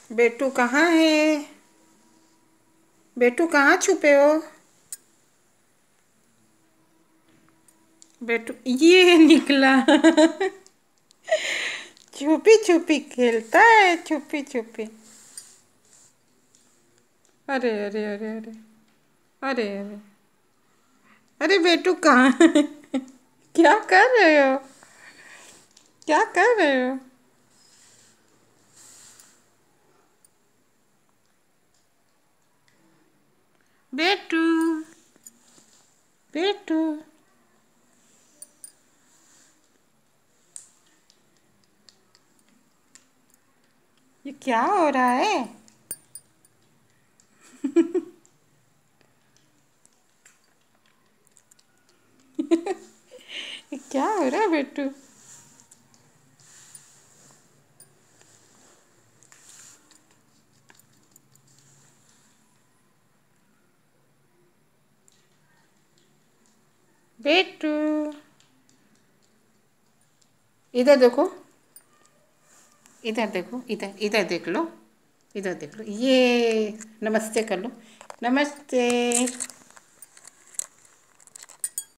बेटू कहाँ है? बेटू कहाँ छुपे हो? बेटू ये निकला। छुपी छुपी खेलता है, छुपी छुपी। अरे अरे अरे अरे अरे अरे अरे बेटू कहाँ है? क्या कर रहे हो? क्या कर रहे हो? बेटू, बेटू। ये क्या हो रहा है? ये क्या हो रहा है बेटू? बेटू, इधर देखो, इधर देखो, इधर इधर देख लो, इधर देख लो। ये नमस्ते कर लो। नमस्ते।